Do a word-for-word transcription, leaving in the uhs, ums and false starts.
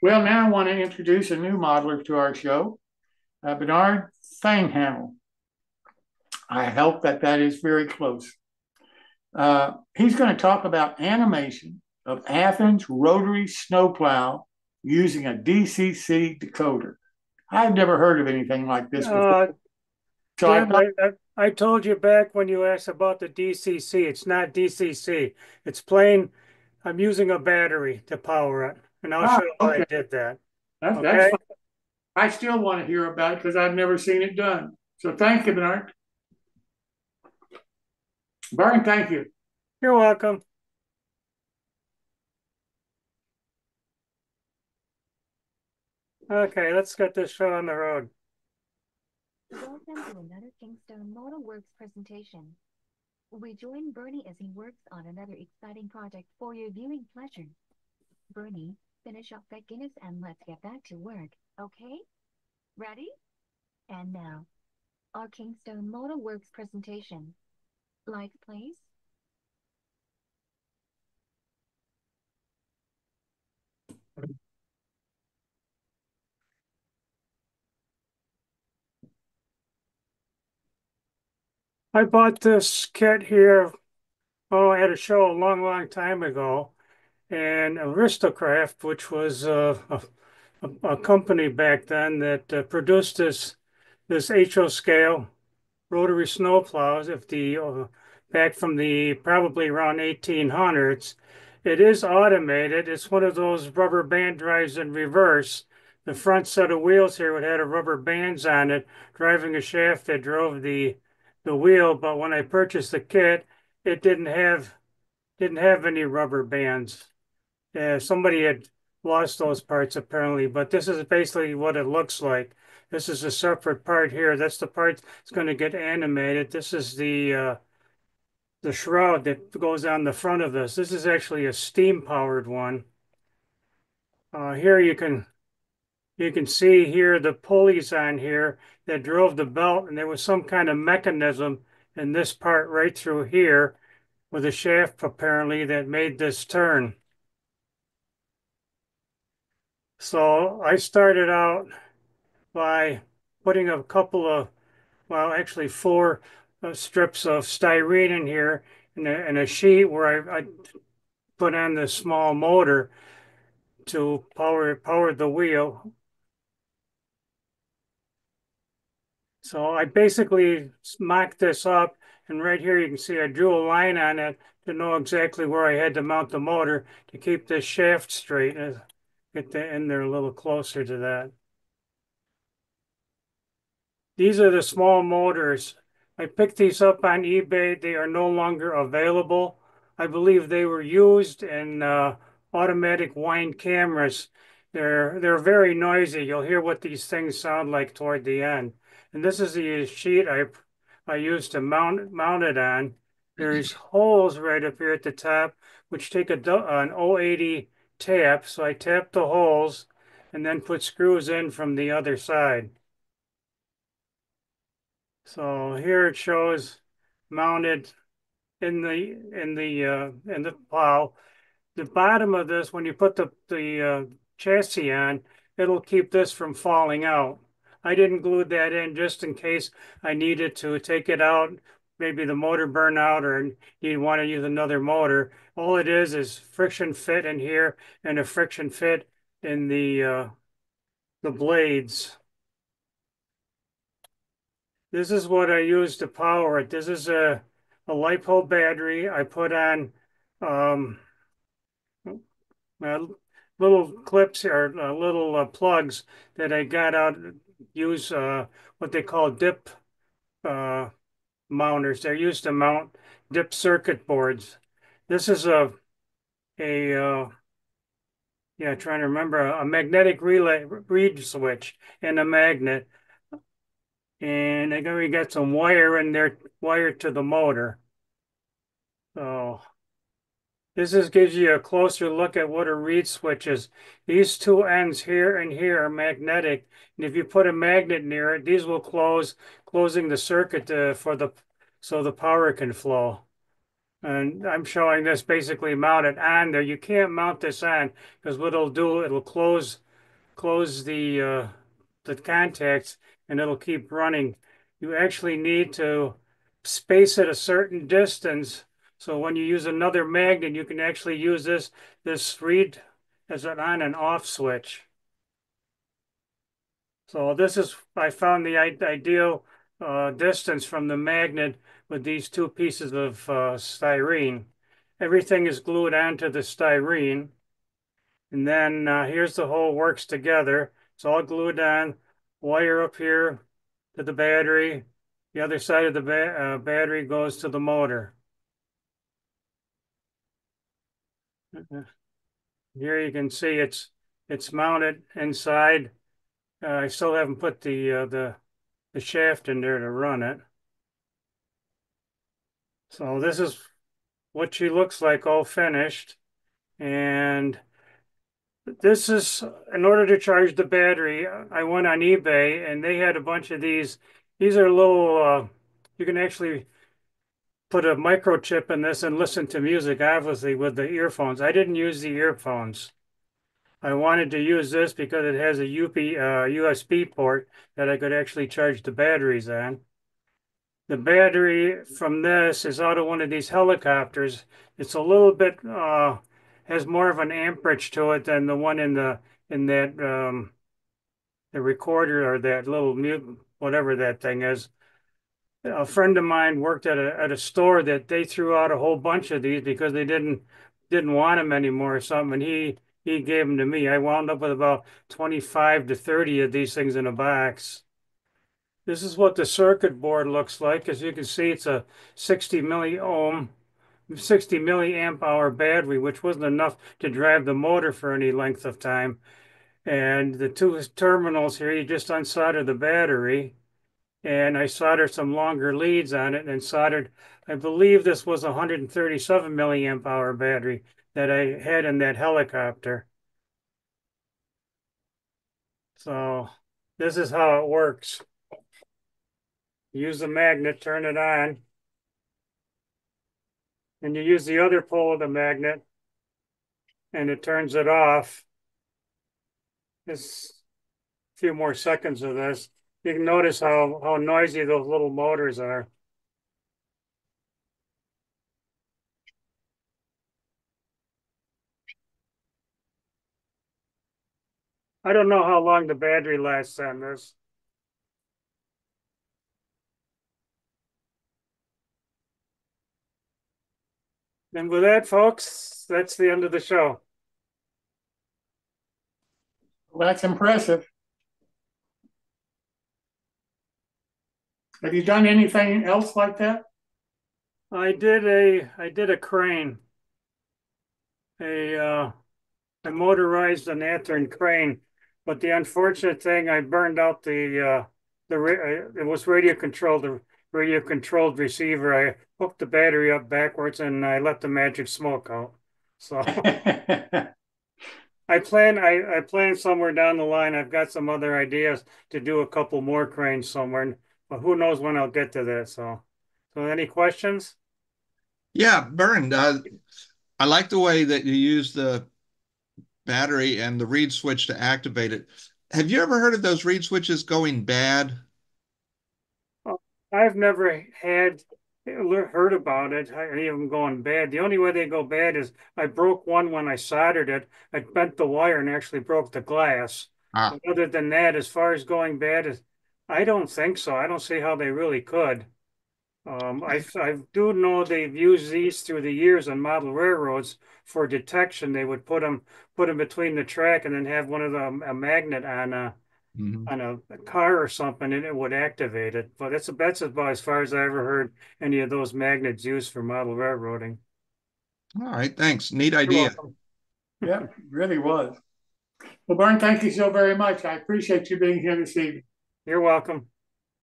Well, now I want to introduce a new modeler to our show, uh, Bernard Fanghamel. I hope that that is very close. Uh, he's going to talk about animation of Athens rotary snowplow using a D C C decoder. I've never heard of anything like this before. Uh, So I Jim, thought, I, I, I told you back when you asked about the D C C. It's not D C C. It's plain, I'm using a battery to power it. And I'll ah, show you how I okay, did that. that's, that's Okay? fine. I still want to hear about it because I've never seen it done. So thank you, Bernard. Byron, thank you. You're welcome. Okay, let's get this show on the road. Welcome to another Kingstone Model Works presentation. We join Bernie as he works on another exciting project for your viewing pleasure. Bernie, finish up that Guinness and let's get back to work, okay? Ready? And now, our Kingstone Model Works presentation. Lights, please. I bought this kit here, oh, I had a show a long, long time ago. And Aristocraft, which was uh, a, a, a company back then that uh, produced this this H O scale rotary snowplows if the uh, back from the probably around eighteen hundreds. It is automated. It's one of those rubber band drives in reverse. The front set of wheels here would have a rubber bands on it, driving a shaft that drove the the wheel. But when I purchased the kit, it didn't have didn't have any rubber bands. Yeah, somebody had lost those parts apparently, but this is basically what it looks like. This is a separate part here. That's the part that's going to get animated. This is the uh, the shroud that goes on the front of this. This is actually a steam powered one. Uh, here you can you can see here the pulleys on here that drove the belt, and there was some kind of mechanism in this part right through here with a shaft apparently that made this turn. So I started out by putting a couple of, well, actually four uh, strips of styrene in here and a, and a sheet where I, I put on this small motor to power power the wheel. So I basically mocked this up, and right here you can see I drew a line on it to know exactly where I had to mount the motor to keep this shaft straight. Uh, Get the in there a little closer to that. These are the small motors. I picked these up on eBay. They are no longer available. I believe they were used in uh, automatic wind cameras. They're they're very noisy. You'll hear what these things sound like toward the end. And this is the sheet I I used to mount mount it on. There's holes right up here at the top, which take a an oh eighty tap. So I tap the holes and then put screws in from the other side. So here it shows mounted in the in the uh, in the plow. The bottom of this, when you put the the uh, chassis on, it'll keep this from falling out. I didn't glue that in just in case I needed to take it out. Maybe the motor burn out or you want to use another motor. All it is is friction fit in here and a friction fit in the uh, the blades. This is what I use to power it. This is a, a LiPo battery. I put on um, uh, little clips or uh, little uh, plugs that I got out, use uh, what they call dip uh, mounters. They're used to mount dip circuit boards. This is a, a uh, yeah, trying to remember, a magnetic relay reed switch and a magnet. And I got, we got some wire in there wired to the motor. So this is gives you a closer look at what a reed switch is. These two ends here and here are magnetic. And if you put a magnet near it, these will close, closing the circuit uh, for the so the power can flow. And I'm showing this basically mounted on there. You can't mount this on because what it'll do, it'll close close the uh, the contacts and it'll keep running. You actually need to space it a certain distance. So when you use another magnet, you can actually use this, this reed as an on and off switch. So this is, I found the ideal uh, distance from the magnet with these two pieces of uh, styrene. Everything is glued onto the styrene. And then uh, here's the whole works together. It's all glued on, wire up here to the battery. The other side of the ba uh, battery goes to the motor. Here you can see it's it's mounted inside. Uh, I still haven't put the uh, the the shaft in there to run it. So this is what she looks like all finished. And this is, in order to charge the battery, I went on eBay and they had a bunch of these. These are little, uh, you can actually put a microchip in this and listen to music, obviously, with the earphones. I didn't use the earphones. I wanted to use this because it has a U P, uh, U S B port that I could actually charge the batteries on. The battery from this is out of one of these helicopters. It's a little bit, uh, has more of an amperage to it than the one in the in that um, the recorder or that little mute, whatever that thing is. A friend of mine worked at a at a store that they threw out a whole bunch of these because they didn't didn't want them anymore or something, and he he gave them to me. I wound up with about twenty-five to thirty of these things in a box. This is what the circuit board looks like. As you can see, it's a sixty milliohm, sixty milliamp hour battery, which wasn't enough to drive the motor for any length of time. And the two terminals here, you just unsolder the battery. And I soldered some longer leads on it and soldered, I believe this was a one hundred thirty-seven milliamp hour battery that I had in that helicopter. So this is how it works. Use the magnet, turn it on, and you use the other pole of the magnet and it turns it off. Just a few more seconds of this. You can notice how, how noisy those little motors are. I don't know how long the battery lasts on this. And with that, folks, that's the end of the show. Well, that's impressive. Have you done anything else like that? I did a I did a crane, a uh, a motorized Anatherm crane, but the unfortunate thing, I burned out the uh, the uh, it was radio controlled, the radio controlled receiver. I hooked the battery up backwards and I let the magic smoke out. So I plan I, I plan somewhere down the line. I've got some other ideas to do a couple more cranes somewhere, but who knows when I'll get to that. So, so any questions? Yeah, Bernd, uh, I like the way that you use the battery and the reed switch to activate it. Have you ever heard of those reed switches going bad? I've never had heard about it, any of them going bad. The only way they go bad is I broke one when I soldered it. I bent the wire and actually broke the glass. Ah. But other than that, as far as going bad, I don't think so. I don't see how they really could. Um, I, I do know they've used these through the years on model railroads for detection. They would put them put them between the track and then have one of them a magnet on a mm-hmm. on a, a car or something, and it would activate it. But that's that's about as far as I ever heard any of those magnets used for model railroading. All right, thanks. Neat idea. Yeah, really was. Well, Bernd, thank you so very much. I appreciate you being here this evening. You're welcome.